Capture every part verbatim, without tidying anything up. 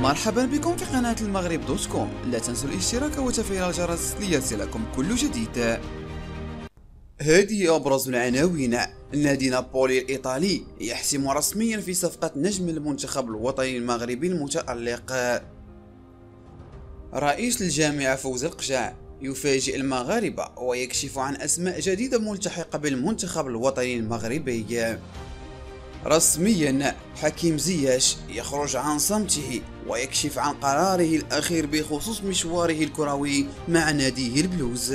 مرحبا بكم في قناة المغرب دوت كوم. لا تنسوا الاشتراك وتفعيل الجرس ليصلكم كل جديد. هذه أبرز العناوين. نادي نابولي الإيطالي يحسم رسميا في صفقة نجم المنتخب الوطني المغربي المتألق. رئيس الجامعة فوزي القجاع يفاجئ المغاربة ويكشف عن أسماء جديدة ملتحقة بالمنتخب الوطني المغربي. رسميا حكيم زياش يخرج عن صمته ويكشف عن قراره الأخير بخصوص مشواره الكروي مع ناديه البلوز.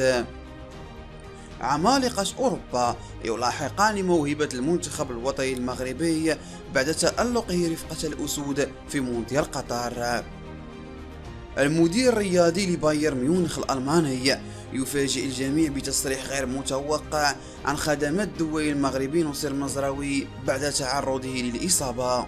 عمالقة أوروبا يلاحقان موهبة المنتخب الوطني المغربي بعد تألقه رفقة الأسود في مونديال قطر. المدير الرياضي لبايرن ميونخ الألماني يفاجئ الجميع بتصريح غير متوقع عن خدمات الدولي المغربي نصير المزراوي بعد تعرضه للإصابة.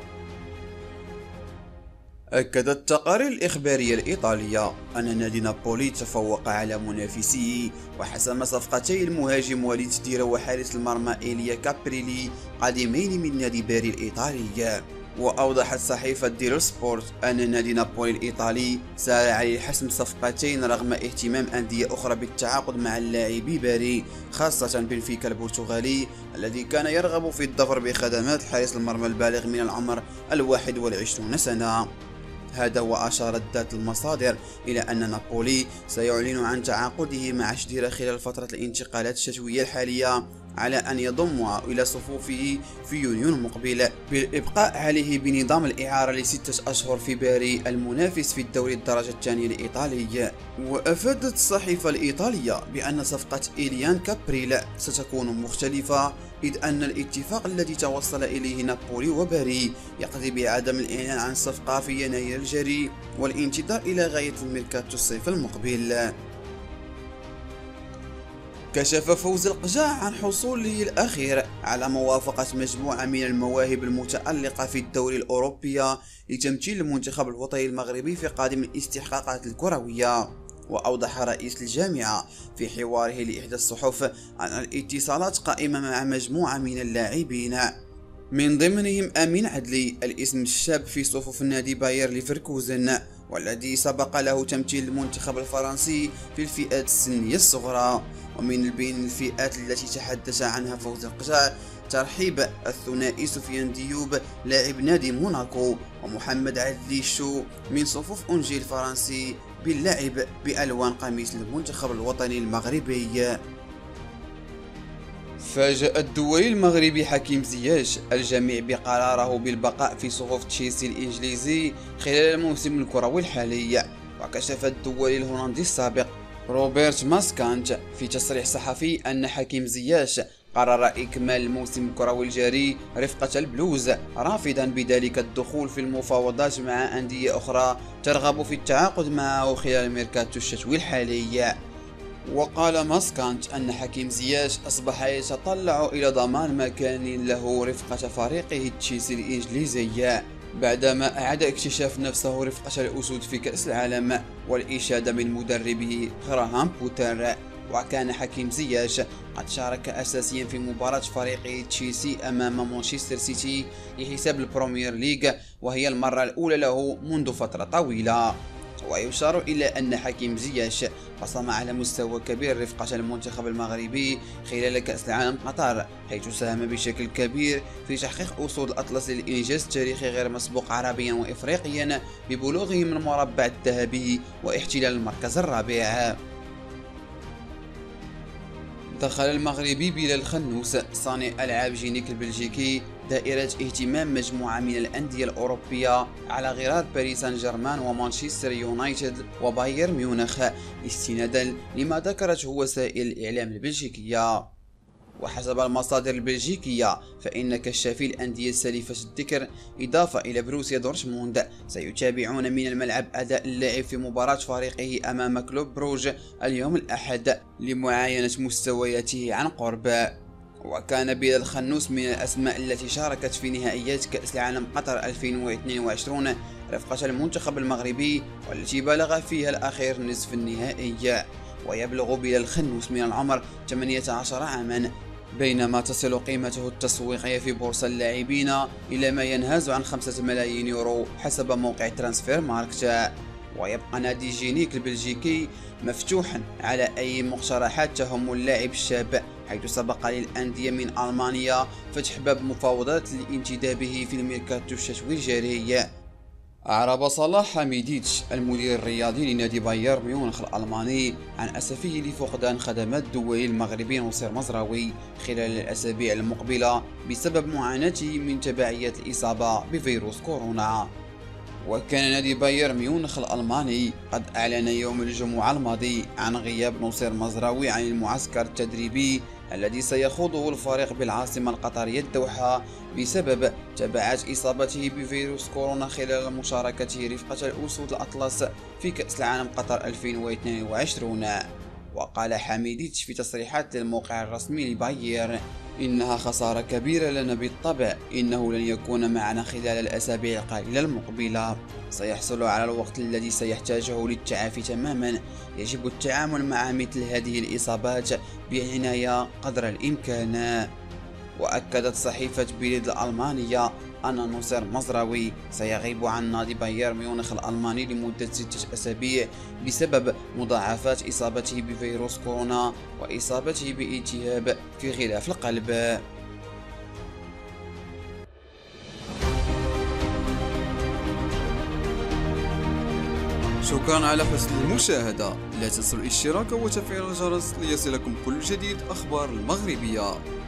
أكدت التقارير الإخبارية الإيطالية أن نادي نابولي تفوق على منافسيه وحسم صفقتي المهاجم وليد تديرة وحارس المرمى إيليا كابريلي قادمين من نادي باري الإيطالي. وأوضحت صحيفة ديرو سبورت أن نادي نابولي الإيطالي سارع لحسم صفقتين رغم اهتمام أندية أخرى بالتعاقد مع اللاعب باري، خاصة بنفيكا البرتغالي الذي كان يرغب في الظفر بخدمات حارس المرمى البالغ من العمر الواحد والعشرين سنة. هذا وأشارت ذات المصادر إلى أن نابولي سيعلن عن تعاقده مع شديرة خلال فترة الانتقالات الشتوية الحالية على أن يضمها إلى صفوفه في يونيو المقبل، بالإبقاء عليه بنظام الإعارة لستة أشهر في باري المنافس في الدوري الدرجة الثانية الإيطالي. وأفادت الصحيفة الإيطالية بأن صفقة إيليان كابريل ستكون مختلفة، إذ أن الاتفاق الذي توصل إليه نابولي وباري يقضي بعدم الإعلان عن الصفقة في يناير الجاري والانتظار إلى غاية الميركاتو الصيف المقبل. كشف فوزي القجاع عن حصوله الأخير على موافقة مجموعة من المواهب المتألقة في الدوري الأوروبي لتمثيل المنتخب الوطني المغربي في قادم الاستحقاقات الكروية. وأوضح رئيس الجامعة في حواره لإحدى الصحف أن الاتصالات قائمة مع مجموعة من اللاعبين من ضمنهم أمين عدلي، الاسم الشاب في صفوف النادي باير ليفركوزن والذي سبق له تمثيل المنتخب الفرنسي في الفئات السنية الصغرى. ومن بين الفئات التي تحدث عنها فوزي القجاع ترحيب الثنائي سفيان ديوب لاعب نادي موناكو ومحمد عدلي الشو من صفوف أنجيل الفرنسي باللعب بألوان قميص المنتخب الوطني المغربي. فاجأ الدولي المغربي حكيم زياش الجميع بقراره بالبقاء في صفوف تشيلسي الإنجليزي خلال الموسم الكروي الحالي. وكشف الدولي الهولندي السابق روبرت ماسكانت في تصريح صحفي أن حكيم زياش قرر إكمال الموسم الكروي الجاري رفقة البلوز، رافضا بذلك الدخول في المفاوضات مع أندية أخرى ترغب في التعاقد معه خلال الميركاتو الشتوي الحالي. وقال ماسكانت أن حكيم زياش أصبح يتطلع إلى ضمان مكان له رفقة فريقه تشيلسي الإنجليزي بعدما أعاد اكتشاف نفسه رفقة الأسود في كأس العالم والإشادة من مدربه غراهام بوتر. وكان حكيم زياش قد شارك أساسيا في مباراة فريقه تشيلسي أمام مانشستر سيتي لحساب البرومير ليغ، وهي المرة الأولى له منذ فترة طويلة. ويشار إلى أن حكيم زياش قسم على مستوى كبير رفقة المنتخب المغربي خلال كأس العالم قطر، حيث ساهم بشكل كبير في تحقيق أسود الأطلس للإنجاز التاريخي غير مسبوق عربيا وإفريقيا ببلوغه من المربع الذهبي واحتلال المركز الرابع. دخل المغربي بلال خنوس صانع ألعاب جينيك البلجيكي دائرة اهتمام مجموعة من الأندية الأوروبية على غرار باريس سان جيرمان ومانشستر يونايتد وبايرن ميونخ استنادا لما ذكرته وسائل الإعلام البلجيكية. وحسب المصادر البلجيكية فإن كشافي الأندية السالفة الذكر إضافة إلى بروسيا دورتموند سيتابعون من الملعب أداء اللاعب في مباراة فريقه أمام كلوب بروج اليوم الأحد لمعاينة مستوياته عن قرب. وكان بلال خنوس من الأسماء التي شاركت في نهائيات كأس العالم قطر ألفين واثنين وعشرين رفقة المنتخب المغربي والتي بلغ فيها الأخير نصف النهائي. ويبلغ بلال خنوس من العمر ثمانية عشر عاما بينما تصل قيمته التسويقية في بورصة اللاعبين إلى ما ينهز عن خمسة ملايين يورو حسب موقع ترانسفير ماركت. ويبقى نادي جينيك البلجيكي مفتوحا على أي مقترحات تهم اللاعب الشاب، حيث سبق للأندية من ألمانيا فتح باب مفاوضات لانتدابه في الميركاتو الشتوي الجاري. أعرب صلاح حميديتش المدير الرياضي لنادي بايرن ميونخ الألماني عن أسفه لفقدان خدمات الدولي المغربي نصير مزراوي خلال الأسابيع المقبلة بسبب معاناته من تبعيات الإصابة بفيروس كورونا. وكان نادي بايرن ميونخ الألماني قد أعلن يوم الجمعة الماضي عن غياب نصير مزراوي عن المعسكر التدريبي الذي سيخوضه الفريق بالعاصمة القطرية الدوحة بسبب تبعات إصابته بفيروس كورونا خلال مشاركته رفقة الأسود الأطلس في كأس العالم قطر ألفين واثنين وعشرين. وقال حميديتش في تصريحات للموقع الرسمي لبايرن: إنها خسارة كبيرة لنا بالطبع، إنه لن يكون معنا خلال الأسابيع القليلة المقبلة، سيحصل على الوقت الذي سيحتاجه للتعافي تماما، يجب التعامل مع مثل هذه الإصابات بعناية قدر الإمكان. وأكدت صحيفة بيلد الألمانية أن نصير مزراوي سيغيب عن نادي بايرن ميونخ الألماني لمدة ستة أسابيع بسبب مضاعفات إصابته بفيروس كورونا وإصابته بالتهاب في غلاف القلب. شكرا على حسن المشاهدة، لا تنسوا الاشتراك وتفعيل الجرس ليصلكم كل جديد أخبار المغربية.